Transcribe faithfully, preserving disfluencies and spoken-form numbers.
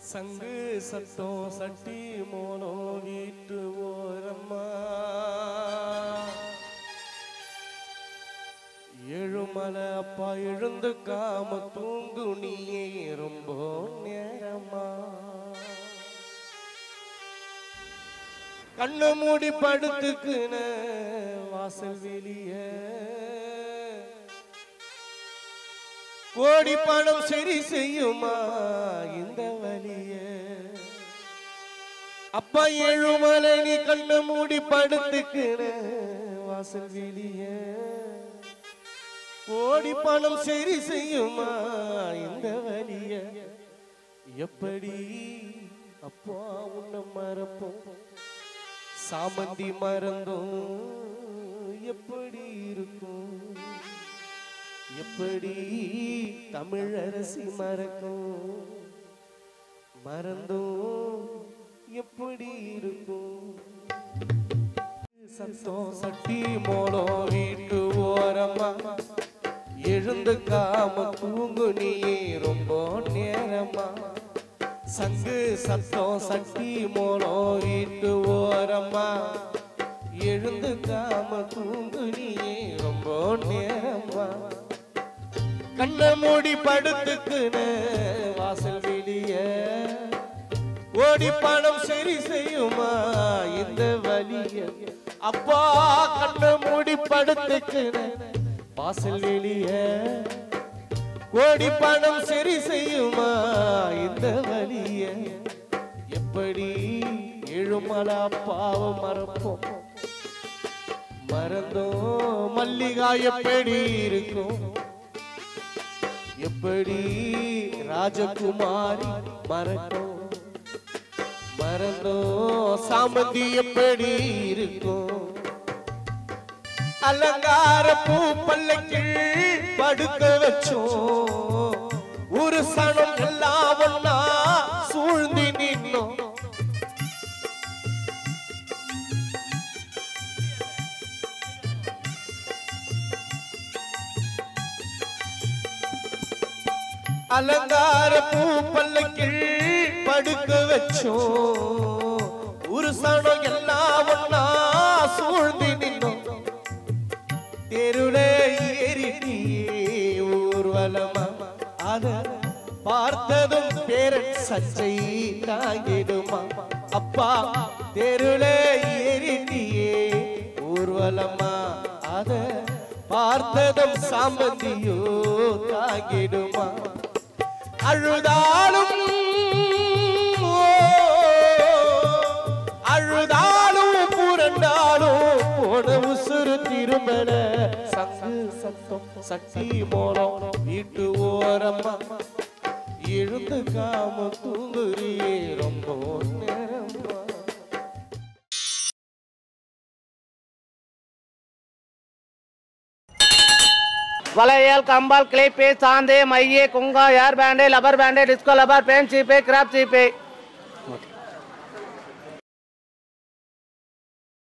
சங்கு சத்தம் சட்டி மோனம் வீட்டு ஓரம்மா ஏழுமலை அப்பா எழுந்து காம தூங்கு நீயே ரொம்ப நேரமா கண்ணு மூடி படுத்துக்குன வாசல் வெளியே கோடி பணம் சரி செய்யுமா இந்த வலிய அப்பா ஏழுமலை நீ கண்ணு மூடி படுத்துக்குன வாசல் வெளிய கோடி பணம் சரி செய்யுமா இந்த வலிய எப்படி அப்பா உன்னை மறப்போம் சாமந்தி மறந்தோம் எப்படி இருக்கும் எப்படி தமிழரசி மறக்கும் மறந்தோம் எப்படி இருக்கும் சத்தம் சட்டி மோளம் வீட்டு ஓரமா எழுந்து காம தூங்கு நீ ரொம்ப நேரமா சங்கு சத்தம் சட்டி மோளம் வீட்டு ஓரமா எழுந்து காம தூங்கு நீ ரொம்ப நேரமா கண்ண மூடி படுத்துக்குன வாசல் வெளிய ஓடி பணம் சரி செய்யுமா இந்த வலிய அப்பா கண்ண மூடி படுத்துக்குன வாசல் வெளிய ஓடி பணம் சரி செய்யுமா இந்த வலிய எப்படி எழுமலா பாவம் மறப்போம் மறந்தோம் மல்லிகா எப்படி இருக்கும் எப்படி ராஜகுமாரி மறக்கும் மறந்தோம் சாமந்தி எப்படி இருக்கும் அலங்கார பூ பல்லக்கில் படுக்க வச்சோம் ஒரு சனம் எல்லாம் ஒன்னா சூழ்ந்து நின்னோம் அலங்கார பூ பல்லக்கில் படுக்க வச்சோம் ஒரு சனம் எல்லாம் ஒன்னா சூழ்ந்து நின்னோம் தெருளே ஏறிட்டியே ஊர்வலமா அத பார்த்ததும் பேரன் சச்சை தாங்கிடுமா அப்பா தெருளே ஏறிட்டியே ஊர்வலமா அத பார்த்ததும் சாமந்தியோ தாங்கிடுமா அழுதாலும் அழுதாலும் புரண்டாலும் போன உசுறு திரும்பல சங்கு சத்தம் சக்தி மோளம் வீட்டு ஓரமா எழுந்து காம தூங்குறியே ரொம்ப நேரமா वलयल कंबल क्लिप चांदे मइये कुंगा यार बैंडे लबर बैंडे डिस्को लबर पेन चीपे क्रैप चीपे